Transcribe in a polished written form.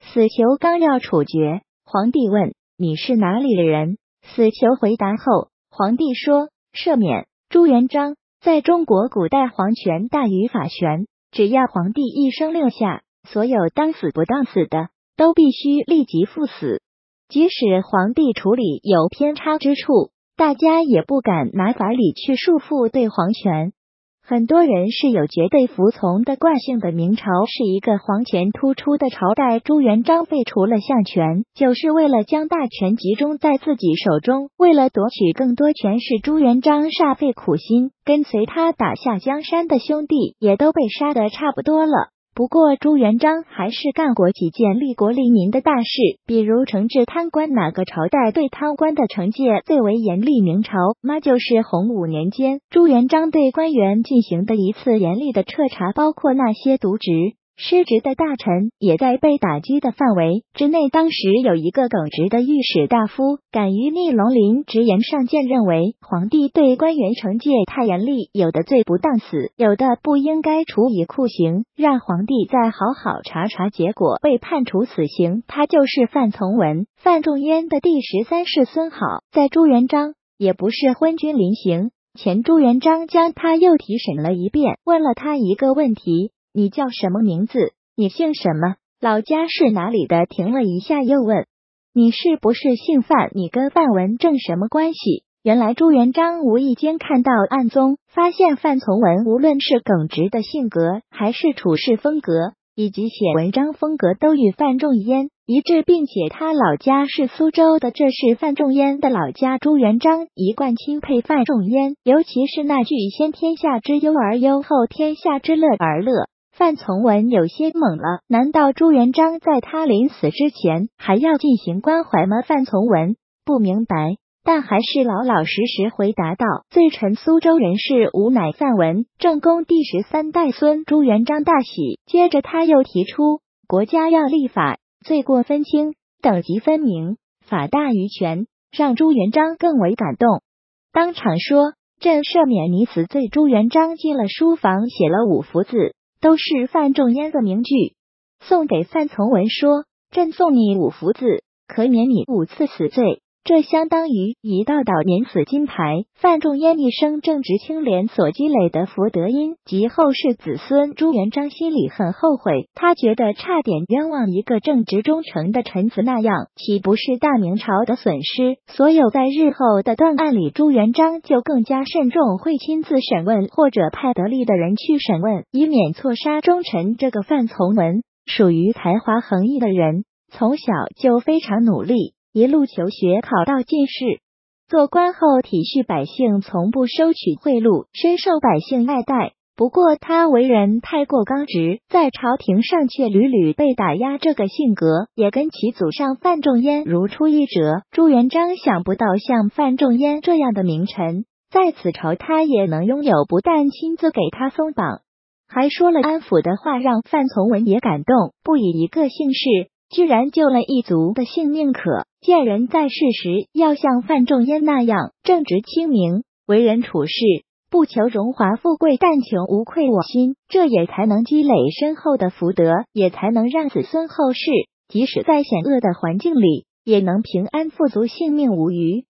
死囚刚要处决，皇帝问：“你是哪里的人？”死囚回答后，皇帝说：“赦免。”朱元璋。在中国古代，皇权大于法权，只要皇帝一声令下，所有当死不当死的都必须立即赴死。即使皇帝处理有偏差之处，大家也不敢拿法理去束缚对皇权。很多人是有绝对服从的惯性的。明朝是一个皇权突出的朝代，朱元璋废除了相权，就是为了将大权集中在自己手中。为了夺取更多权势，朱元璋煞费苦心，跟随他打下江山的兄弟也都被杀得差不多了。不过朱元璋还是干过几件利国利民的大事，比如惩治贪官。哪个朝代对贪官的惩戒最为严厉？明朝，那就是洪武年间，朱元璋对官员进行的一次严厉的彻查，包括那些渎职失职的大臣也在被打击的范围之内。当时有一个耿直的御史大夫敢于逆龙鳞，直言上谏，认为皇帝对官员惩戒太严厉，有的罪不当死，有的不应该处以酷刑，让皇帝再好好查查。结果被判处死刑，他就是范从文。范仲淹的第13世孙好，在朱元璋也不是昏君临刑前，朱元璋将他又提审了一遍，问了他一个问题：你叫什么名字？你姓什么？老家是哪里的？停了一下，又问：你是不是姓范？你跟范文正什么关系？原来朱元璋无意间看到案宗，发现范从文无论是耿直的性格，还是处事风格，以及写文章风格，都与范仲淹一致，并且他老家是苏州的，这是范仲淹的老家。朱元璋一贯钦佩范仲淹，尤其是那句“先天下之忧而忧，后天下之乐而乐”。范从文有些懵了，难道朱元璋在他临死之前还要进行关怀吗？范从文不明白，但还是老老实实回答道：罪臣苏州人士吾乃范文，正宫第13代孙。朱元璋大喜，接着他又提出国家要立法，罪过分清，等级分明，法大于权，让朱元璋更为感动，当场说：朕赦免你此罪。朱元璋进了书房，写了5幅字，都是范仲淹的名句，送给范从文说：朕送你5幅字，可免你5次死罪。这相当于一道道免死金牌。范仲淹一生正直清廉所积累的福德因及后世子孙，朱元璋心里很后悔，他觉得差点冤枉一个正直忠诚的臣子，那样岂不是大明朝的损失？所有在日后的断案里，朱元璋就更加慎重，会亲自审问，或者派得力的人去审问，以免错杀忠臣。这个范从文属于才华横溢的人，从小就非常努力，一路求学，考到进士。做官后体恤百姓，从不收取贿赂，深受百姓爱戴。不过他为人太过刚直，在朝廷上却屡屡被打压，这个性格也跟其祖上范仲淹如出一辙。朱元璋想不到像范仲淹这样的名臣，在此朝他也能拥有，不但亲自给他松绑，还说了安抚的话，让范从文也感动，不以一个姓氏居然救了一族的性命。可见人在世时要像范仲淹那样正直清明，为人处事不求荣华富贵，但求无愧我心，这也才能积累深厚的福德，也才能让子孙后世即使在险恶的环境里也能平安富足，性命无虞。